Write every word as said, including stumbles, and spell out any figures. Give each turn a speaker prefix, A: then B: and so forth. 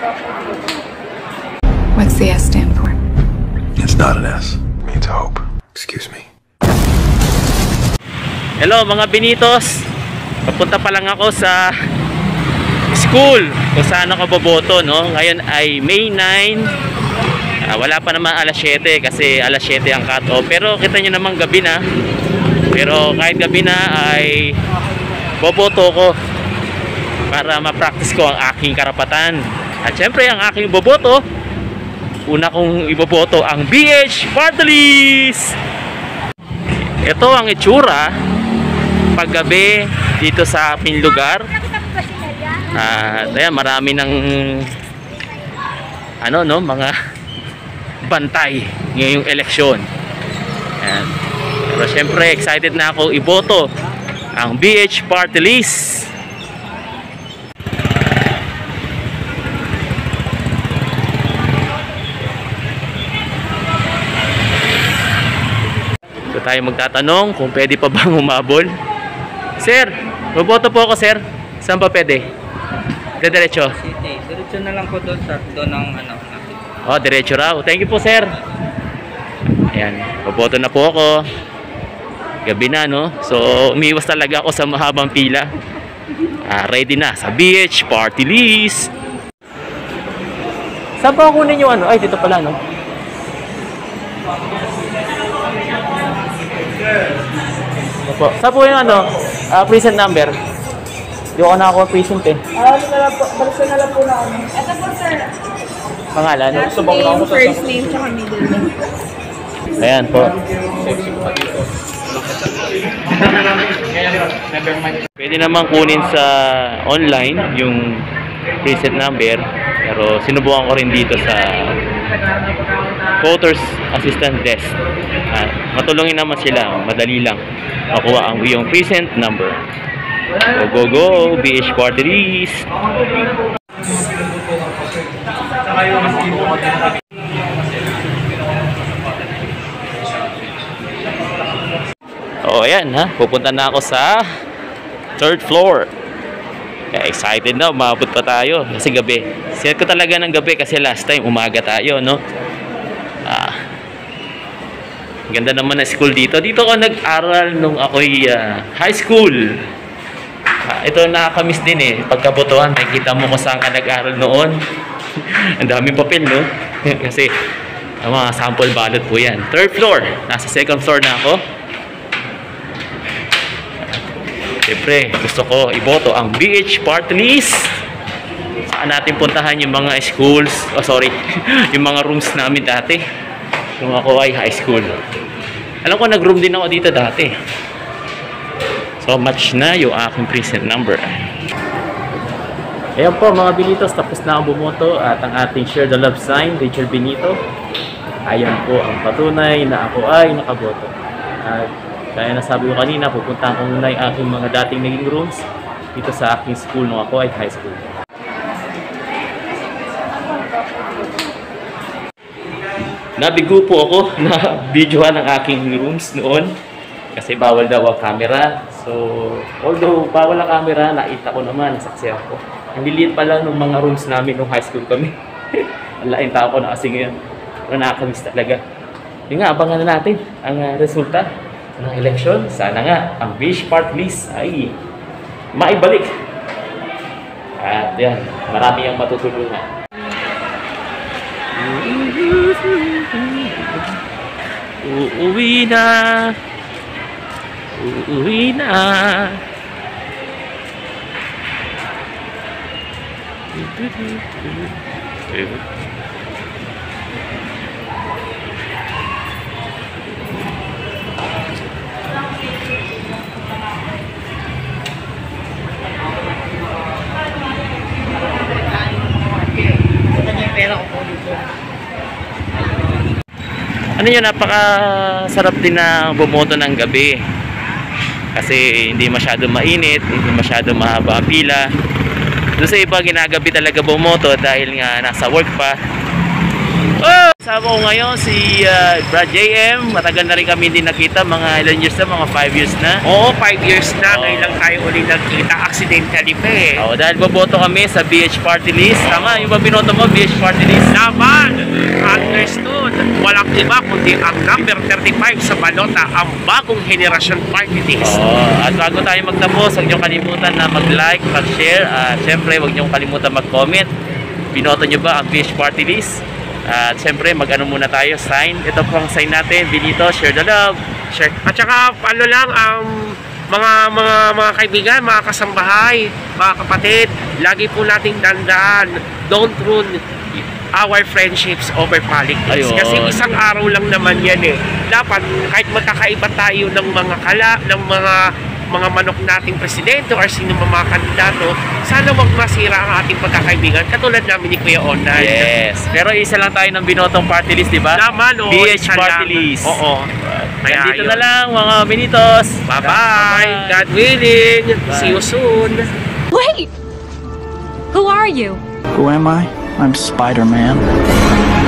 A: What's the S stand for?
B: It's not an S. It means hope. Excuse me.
C: Hello mga Benitos. Papunta pa lang ako sa school kung saan ako boboto, no? Ngayon ay May nine. Uh, wala pa naman alas siyete kasi alas siyete ang cut-off. Pero kita nyo naman gabi na. Pero kahit gabi na ay boboto ko para ma-practice ko ang aking karapatan. At syempre ang aking boboto, una kong iboboto ang B H Partylist. Ito ang itsura paggabi dito sa aking lugar. At uh, ayan, marami ng ano no, mga bantay ngayong eleksyon. Ayan. Pero syempre excited na ako iboto ang B H Partylist. So tayo magtatanong kung pwede pa bang umabol. Sir, boboto po ako sir. Saan pa pwede? Diretso.
D: City. Diretso na lang po doon sa doon ng ano.
C: Oh, diretso raw. Thank you po, sir. Ayan, boboto na po ako. Gabi na, no? So, umiwas talaga ako sa mahabang pila. Ah, ready na sa B H Partylist. Saan pa kunin yung ano? Ay, dito pala, no? Opo. Saan po yung ano? Uh, present number? Hindi ako nakakuha present eh.
E: Ah, ano na lang po, balsa na lang po na ano. Ito po sir.
C: Pangalan?
E: Last name, first name, tsaka middle name.
C: Ayan po. Pwede naman kunin sa online yung preset number, pero sinubukan ko rin dito sa voters assistant desk. Ah, matulungin naman sila, madali lang makuha ang iyong present number. Go go go, B H Partylist. Oh, ayan ha. Pupunta na ako sa third floor. Kaya excited na. Umabot pa tayo. Kasi gabi. Sinet ko talaga ng gabi kasi last time umaga tayo, no? Ah, ganda naman na school dito. Dito ako nag-aral nung ako'y uh, high school. Ah, ito nakakamiss din eh. Pagkabotohan, makikita mo kung saan ka nag-aral noon. Ang daming papel, no? Kasi ang mga sample ballot po yan. Third floor. Nasa second floor na ako. Siyempre, gusto ko iboto ang B H Partylist. Saan natin puntahan yung mga schools, oh sorry, yung mga rooms namin dati. Nung ako ay high school. Alam ko, nag-room din ako dito dati. So, match na yung aking present number. Ayan po mga Benitos, tapos na ang bumoto at ang ating share the love sign, Richard Benito. Ayan po ang patunay na ako ay nakaboto. At kaya nasabi ko kanina, pupuntahan ko muna yung aking mga dating naging rooms dito sa aking school nung ako ay high school. Nabigo po ako na videohan ang aking rooms noon kasi bawal daw ang camera. So, although bawal ang camera, nakita ko naman, nasaksi ako. Ang liliit pa lang ng mga rooms namin nung high school kami. Ang laking tao ko na kasi ngayon. Pero nakakamiss talaga. Yung nga, abangan na natin ang uh, resulta ng eleksyon. Sana nga ang B H Partylist ay maibalik. At yan, marami ang matutulungan. Uuwi na. Uuwi na. Ano yun, napakasarap din na bumoto ng gabi kasi hindi masyado mainit, hindi masyado mahaba ang pila. Doon sa iba ginagabi talaga bumoto dahil nga nasa work pa. Oh! Kasama ko ngayon si uh, Brad J M. Matagal na rin kami hindi nakita. Mga ilan years na? Mga five years na.
F: Oo, five years na.
C: Oo.
F: Ngayon lang tayo uli nagkita. Accidentally pa eh.
C: Oh, dahil boboto kami sa B H Partylist. Tama, yung ba binoto mo, B H Partylist?
F: Naman, understood. Walang iba kundi ang number thirty-five sa balota, ang bagong henerasyon party list.
C: Oh, at bago tayo magtapos, huwag niyong kalimutan na mag-like, mag-share. At syempre, huwag niyong kalimutan mag-comment. Binoto niyo ba ang B H Partylist? At syempre, mag-ano muna tayo, sign. Ito po ang sign natin, Benito, share the love.
F: Sure. At saka, ano lang, ang mga mga mga kaibigan, mga kasambahay, mga kapatid, lagi po nating dandaan, don't ruin our friendships over politics.
C: Ayun.
F: Kasi isang araw lang naman yan eh. Dapat, kahit magkakaiba tayo ng mga kala, ng mga mga manok nating presidente or sino mga kandidato, sana wag masira ang ating pagkakaibigan katulad namin ni Kuya Onay.
C: Yes. Pero isa lang tayo ng binotong party list, di ba?
F: Naman, oo.
C: B H
F: isa lang.
C: Partylist.
F: Oo. Kaya
C: Dito
F: yun.
C: na lang, mga Benitos.
F: Bye-bye. God willing.
C: Bye.
F: See you soon.
G: Wait! Who are you?
H: Who am I? I'm Spider-Man.